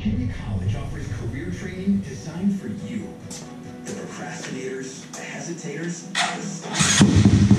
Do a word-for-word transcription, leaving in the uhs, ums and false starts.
Virginia College offers career training designed for you. The procrastinators, the hesitators, the